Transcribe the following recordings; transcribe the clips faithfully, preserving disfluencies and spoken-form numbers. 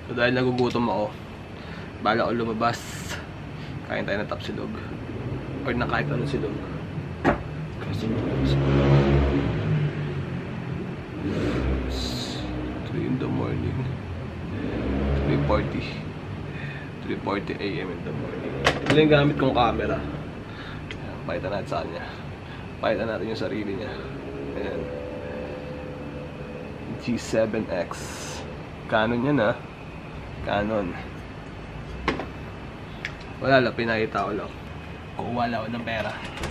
So dahil nagugutom ako, bala ko lumabas. Kain tayo ng tapsilog. Or na kahit anong silog. Kasi three in the morning. three forty. three forty A M in the morning. Ito yung gamit kong camera. Pakita natin sa kanya. Pakita natin yung sarili niya. Ayan. G seven X. Canon yan ha. Canon. Wala lang, pinakita ko lang. Kukuha lang ako ng pera.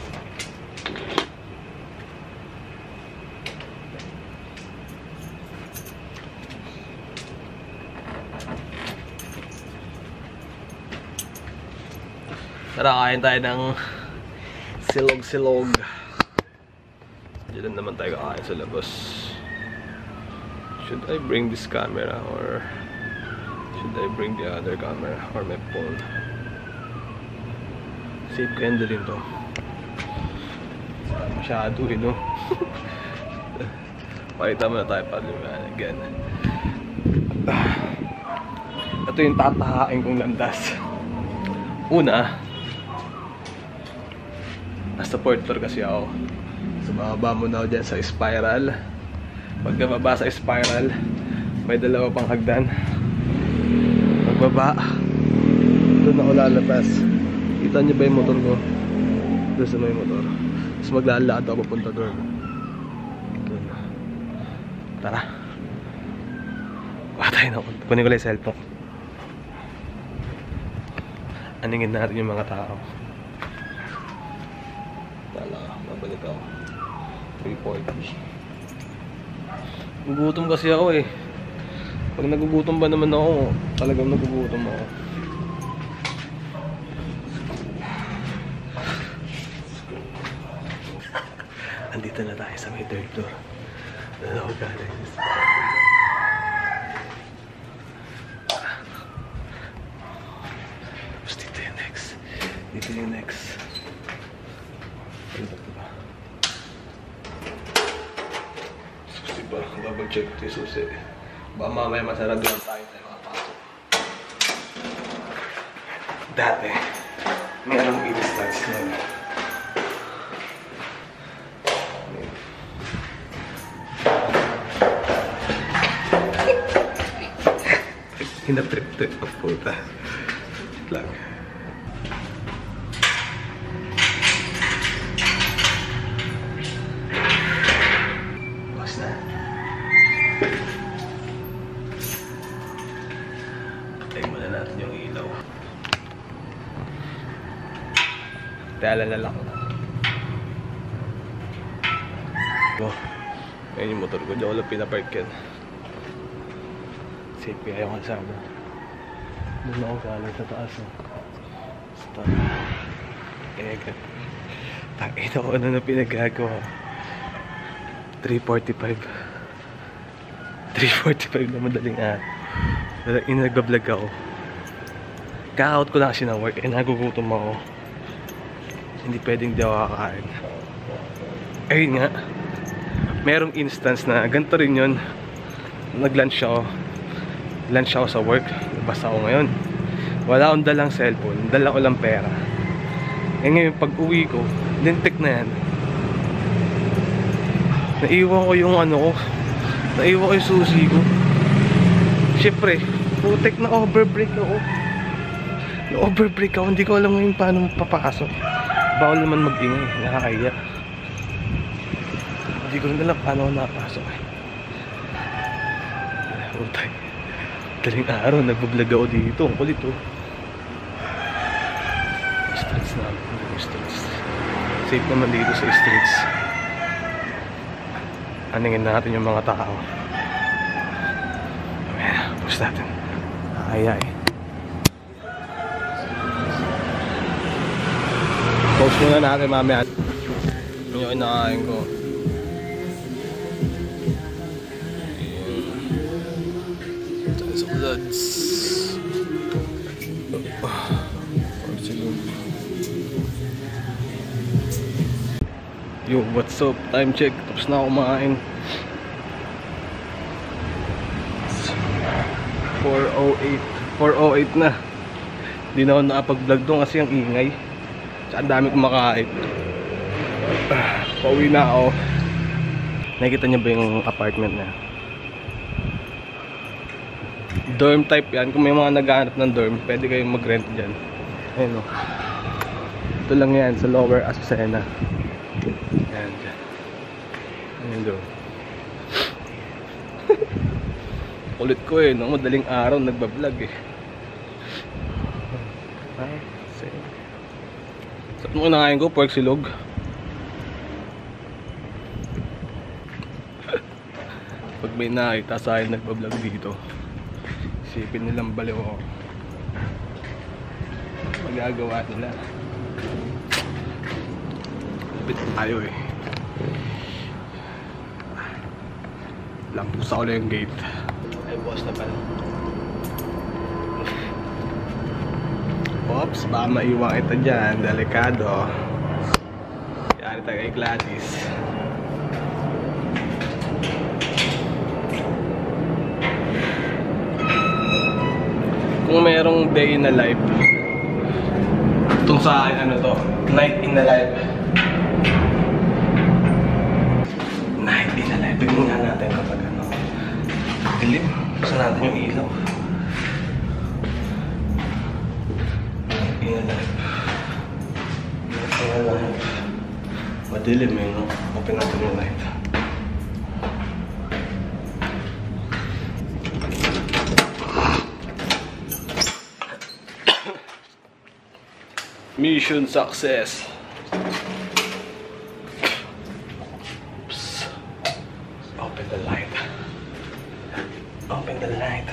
Tara, kain tayo ng silog-silog. Diyan naman tayo kakain sa labas. Should I bring this camera or should I bring the other camera or my phone? Safe candle din to. Masyado eh, no? Pakita mo na tayo pa again. Ito yung tatahain kong landas. Una, nasa fourth floor kasi ako. So bababa muna ako dyan sa spiral. Pag nababa sa spiral, may dalawa pang hagdan. Pagbaba, doon ako lalabas. Kita niyo ba yung motor ko? Doon sa may motor. Tapos maglalakad ako papunta doon. Doon. Tara. Patay na ako. Kunin ko lang yung cellphone. Aningin natin yung mga tao. Tala, babalik ako. three forty. Nagugutom kasi ako eh. Pag nagugutom ba naman ako, talagang nagugutom ako. Andito na tayo sa may third floor. Ano ko galing? Tapos dito yung next. Dito yung next. Ano ba diba? Susi ba? Double check ito yung susi. Baka mamaya masarado lang tayo tayo makapasok. Dati, mayroong i-starts nun. Hinatrip-trip ang puta. Shit lang. Bukas na. Patayin muna natin yung ilaw. Dala-lala ko na. Oh, ayun yung motor ko. Diyan ko lang pinapark yan. Safe kaya yung kalsada. Doon ako galing sa taas. Oh. Stop. Ega. Takita ko ano na pinagagawa. three forty-five. three forty-five na madaling araw. Nagbablog ako. Ka-out ko lang kasi ng work. Eh nagugutom ako. Hindi pwedeng di ako kakain. Ayun nga. Merong instance na ganito rin yun. Nag-lunch ako. Lunch ako sa work. Basta ako ngayon. Wala akong dalang cellphone. Dala ko lang pera. Eh ngayon pag uwi ko, lintik na yan. Naiwan ko yung ano ko. Naiwan ko yung susi ko. Siyempre, putek na overbreak ako. Na overbreak ako. Hindi ko alam ngayon paano papasok. Bawal naman mag-ingay. Nakakaya. Hindi ko rin alam paano ako nakapasok. Putek. Daling araw, nagbablog ako dito. Ang kulit oh. Streets na. Streets. Safe naman dito sa streets. Aningin natin yung mga tao. Ayan, push natin. Ay ay. Post muna natin mamaya. Yun yung kinakain ko. Sa bloods. Yo, what's up? Time check. Tapos na ako kumain. four oh eight. four oh eight na. Hindi na ako nakapag-vlog doon kasi ang ingay. Tsaka ang dami kumakain. Pauwi na ako. Nakikita niyo ba yung apartment na? Dorm type yan. Kung may mga naghahanap ng dorm, pwede kayong mag-rent dyan. Ayun o. Ito lang yan sa Lower Azucena. Ayan dyan. Ayan doon. Kulit ko eh, no? Madaling araw nagbablog eh. Ah, same. Saan mo kinakain ko? Pork silog. Pag may nakita sa akin nagbablog dito, isipin nilang baliw ako. Magagawa nila. Lapit tayo eh. Lampusa ko lang yung gate. Ay, boss na pala. Oops, baka maiwan kita dyan. Delikado. Yari tayo kay Gladys. Kung merong day in a life, itong sa akin ano to, night in a life. Night in a life. Tignan nga natin kapag ano. Dilim. Basta natin yung ilaw. Night in a life. Night in a life. Madilim eh, no? Open natin yung light. Mission success. Oops. Open the light. Open the light.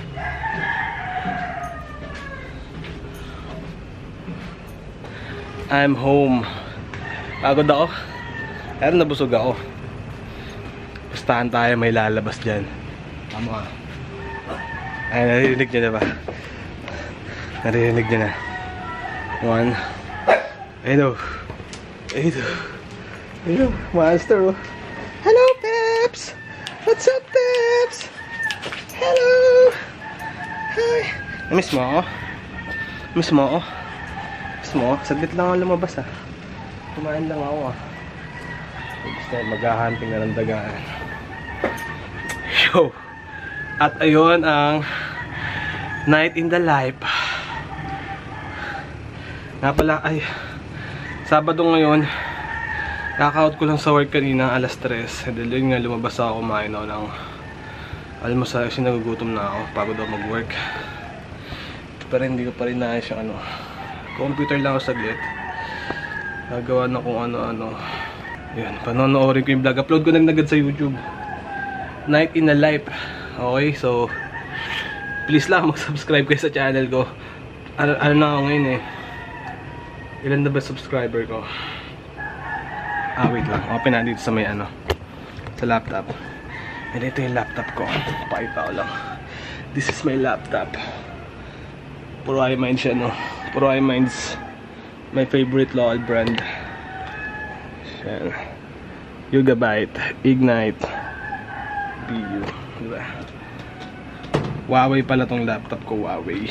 I'm home. Pagod ako. Pero nabusog ako. Pustahan tayo, may lalabas dyan. Tama ka. Ay, naririnig nyo na ba? Naririnig nyo na. One. Ayun o. Ayun o. Ayun o. Monster o. Hello, Peps! What's up, Peps? Hello! Hi! Miss mo ako? Miss mo ako? Miss mo ako? Saglit lang ako lumabas ah. Kumain lang ako ah. Gusto na maghahunting na ng dagaan. Yo! At ayun ang night in the life. Nga pala, ay, Sabado ngayon, kaka-out ko lang sa work kanina, alas tres. Dahil yun nga, lumabas ako, kumain ako ng almusal kasi nagugutom na ako, pagod ako mag-work. Pero hindi ko pa rin naayos yung ano, computer lang ako saglit. Nagawa na kung ano-ano. Yun, panonoorin ko yung vlog. Upload ko na agad sa YouTube. Night in a Life. Okay, so please lang mag-subscribe kayo sa channel ko. Ano, ano na ako ngayon eh. Ilan na ba subscriber ko? Ah, wait lang. Open na dito sa may ano, sa laptop. And ito yung laptop ko. Pakita ko lang. This is my laptop. Puro iMinds siya, no? Puro iMinds. My favorite local brand. Yan. Gigabyte. Ignite. B U. Diba? Huawei pala tong laptop ko. Huawei.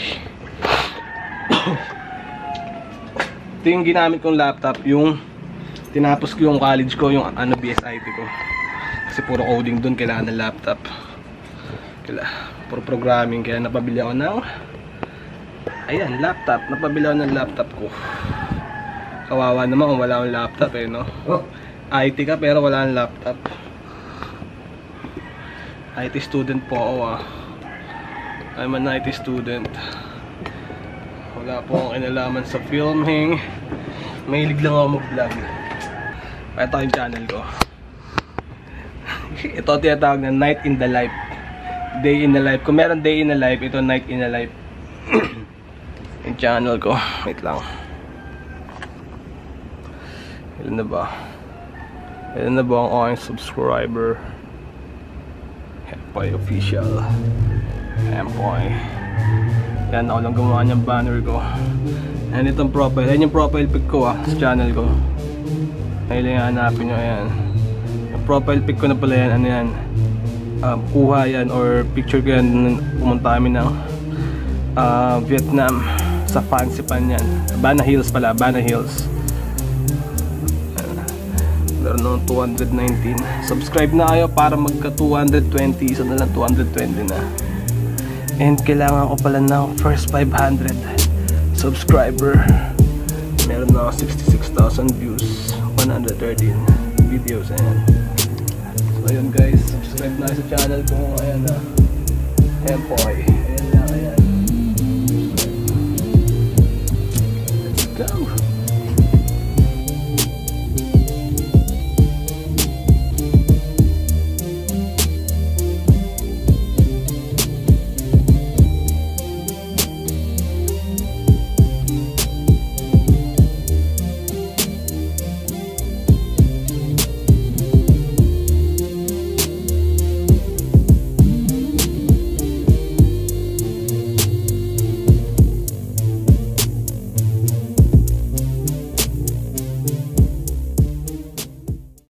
Ito yung ginamit kong laptop. Yung tinapos ko yung college ko. Yung ano, B S I T ko. Kasi puro coding dun. Kailangan ng laptop. Kailangan. Puro programming. Kaya napabili ako ng ayan, laptop. Napabili ako ng laptop ko. Kawawa naman kung wala akong laptop eh, no? Oh. I T ka pero wala akong laptop. I T student po ako ah. I'm an I T student. Wala po akong kinalaman sa filming. Mahilig lang ako mag-vlog. Ito yung channel ko. Ito tinatawag na Night in the Life. Day in the Life. Kung meron Day in the Life, ito Night in the Life. Yung channel ko. Wait lang. Ilan na ba? Ilan na ba ang aking subscriber? Hempoy official. Hempoy. Yan, ako lang gumawa niyang banner ko. Yan itong profile. Yan yung profile pic ko ah, sa channel ko. Ayun lang hanapin nyo. Ayan. Yung profile pic ko na pala yan. Ano yan? um, kuha yan or picture ko yan. Pumunta kami ng uh, Vietnam sa Fancy Pan yan. Bana Hills pala, Bana Hills. Meron nung two hundred nineteen. Subscribe na kayo para magka two hundred twenty. Isa na lang two hundred twenty na. And kailangan ko pala ng first five hundred subscriber. Meron na ako sixty-six thousand views, one hundred thirteen videos. Ayan. So ayun guys, subscribe na sa channel ko. Ayan na. Ayan po ay